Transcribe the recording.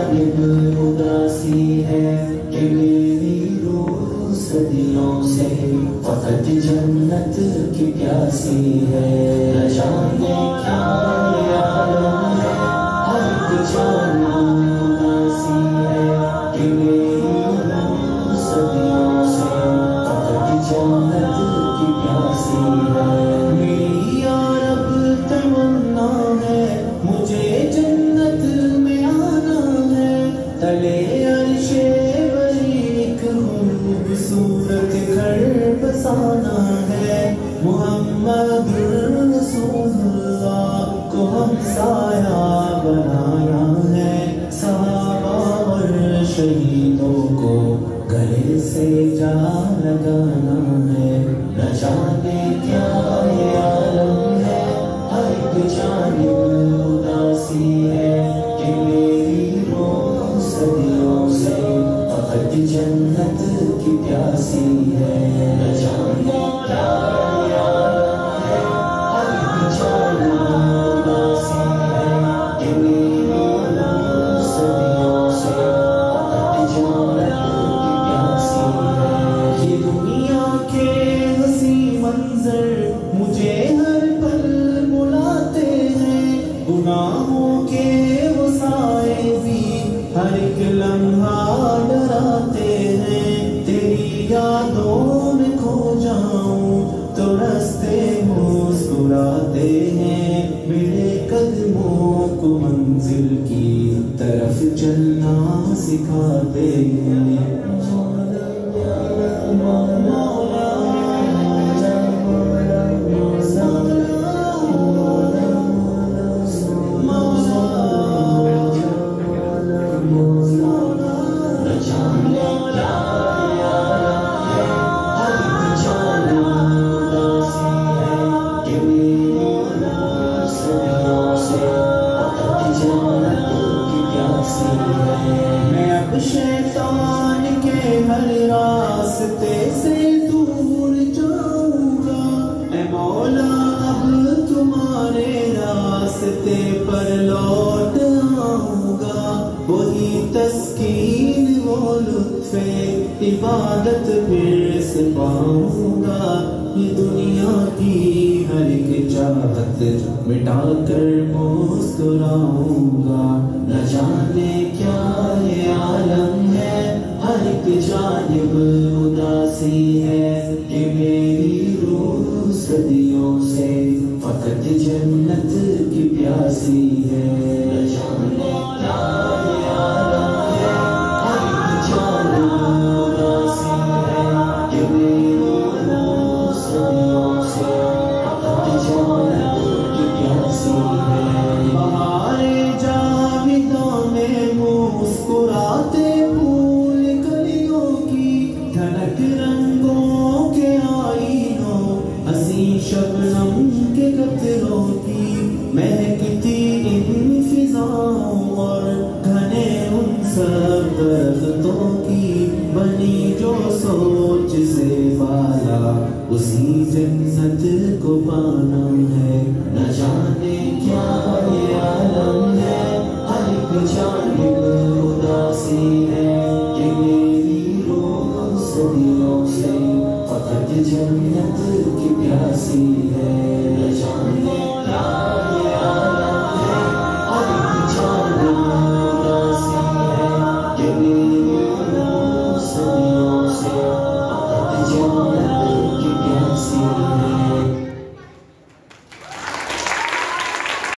جانب اداسی ہے کہ میری روح صدیوں سے فقط جنت کی پیاسی ہے. نہ جانے کیا عالم ہے ہر ایک جانب اداسی ہے کہ میری روح صدیوں سے فقط جنت کی پیاسی ہے. میری یا رب تمنا ہے مجھے جنت میں آنا ہے. تلے عرش بری ایک خوبصورت گھر بسانا ہے. محمد رسول اللہ کو ہم سایہ بنانا ہے. صحابہ اور شہیدوں کو گلے سے جا لگانا ہے. نہ جانے کیا یہ عالم ہے ہر ایک جانب اداسی ہے کہ میری روح صدیوں سے فقط جنت کی پیاسی ہے. نہ جانے کیا یہ عالم ہے ہر ایک جانب اداسی ہے کہ میری روح صدیوں سے فقط جنت کی پیاسی ہے. یہ دنیا کے حسین منظر مجھے ہر پل بلاتے ہیں. گناہوں کے وہ سائے بھی ہر ایک لمحہ ڈراتے ہیں. تیری یادوں میں کھو جاؤں تو راستے مسکراتے ہیں. میرے قدموں کو منزل کی طرف چلنا سکھاتے ہیں. میں اب شیطان کے ہر راستے سے دور جاؤں گا. اے مولا اب تمہارے راستے پر لوٹ آؤں گا. وہی تسکین وہ لطف عبادت پھر سے پاؤں گا. یہ دنیا کی ہر ایک چاہت مٹا کر مسکراؤں گا. نہ جانے کیا یہ عالم ہے ہر ایک جانب اداسی ہے کہ میری روح صدیوں سے فقط جنت کی پیاسی ہے. نہ جانے کیا یہ عالم ہے ہر ایک جانب اداسی ہے کہ میری روح صدیوں سے فقط جنت کی پیاسی ہے. بہارے جاویدوں میں مسکراتے پھول کلیوں کی دھڑک رنگوں کے آئینوں حسین شبنم کے قطروں کی مہکتی ان فضاؤں اور گھنے ان سب درختوں کی بنی جو سوچ سے بالا اسی جنت کو پانا ہے. نہ جانے کیا یہ عالم ہے ہر ایک جانب اداسی ہے کہ میری روح صدیوں سے فقط جنت کی پیاسی ہے.